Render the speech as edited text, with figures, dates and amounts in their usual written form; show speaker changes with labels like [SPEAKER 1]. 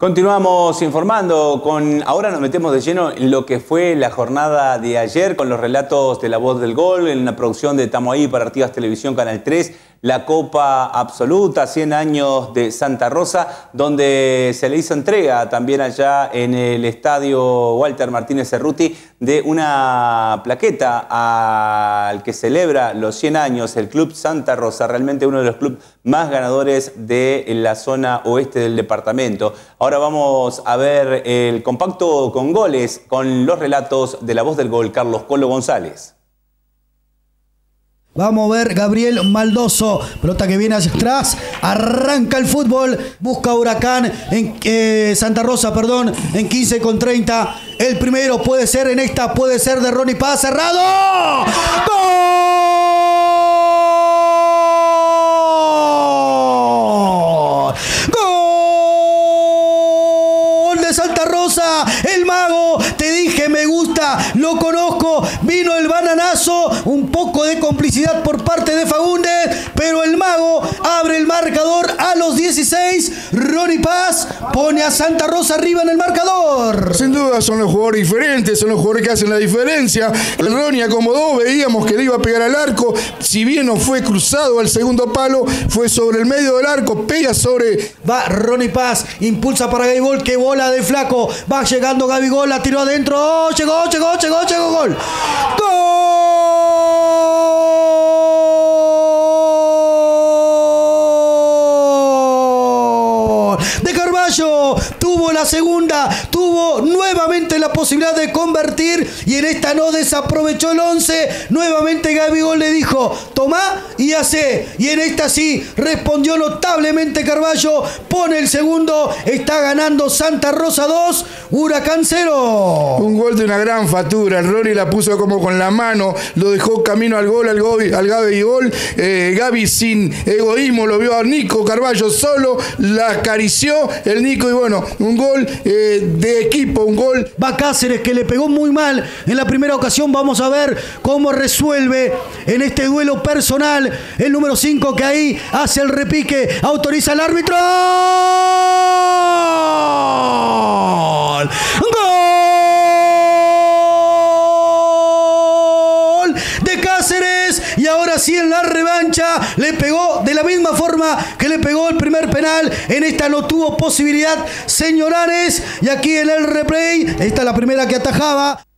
[SPEAKER 1] Continuamos informando ahora nos metemos de lleno en lo que fue la jornada de ayer con los relatos de La Voz del Gol, en la producción de Tamo Ahí para Artigas Televisión Canal 3, la Copa Absoluta, 100 años de Santa Rosa, donde se le hizo entrega también allá en el estadio Walter Martínez Cerruti de una plaqueta al que celebra los 100 años, el Club Santa Rosa, realmente uno de los clubes más ganadores de la zona oeste del departamento. Ahora vamos a ver el compacto con goles, con los relatos de La Voz del Gol, Carlos Colo González.
[SPEAKER 2] Vamos a ver Gabriel Maldoso, pelota que viene hacia atrás, arranca el fútbol, busca Huracán en Santa Rosa, perdón, en 15 con 30. El primero puede ser en esta, puede ser de Ronnie Paz, cerrado. ¡Gol! ¡Gol de Santa Rosa! El mago, te dije me gusta, lo conozco, vino el bananazo, un poco de complicidad por parte de Fagundes, pero el mago abre el marcador a los 16. Ronnie Paz pone a Santa Rosa arriba en el marcador.
[SPEAKER 3] Sin duda son los jugadores diferentes, son los jugadores que hacen la diferencia. El Ronnie acomodó, veíamos que le iba a pegar al arco, si bien no fue cruzado al segundo palo, fue sobre el medio del arco, pega sobre...
[SPEAKER 2] Va Ronnie Paz, impulsa para Gabigol, que bola de flaco, va llegando Gabigol, la tiró adentro, ¡oh! Llegó, gol. De Carballo, tuvo la segunda, tuvo nuevamente la posibilidad de convertir y en esta no desaprovechó el 11, nuevamente Gabigol le dijo, tomá y hacé, y en esta sí, respondió notablemente Carballo, pone el segundo, está ganando Santa Rosa 2, Huracán 0.
[SPEAKER 3] Un gol de una gran factura, el Ronnie la puso como con la mano, lo dejó camino al gol, al Gabigol, Gaby sin egoísmo, lo vio a Nico Carballo solo, la acarició el Nico y bueno, un gol de equipo, un gol.
[SPEAKER 2] Va Cáceres que le pegó muy mal en la primera ocasión, vamos a ver cómo resuelve en este duelo personal el número 5 que ahí hace el repique, autoriza el árbitro. ¡Gol! De Cáceres y ahora sí en la revancha le pegó de la misma forma que le pegó el primer penal, en esta no tuvo posibilidad señor Ares y aquí en el replay, esta es la primera que atajaba.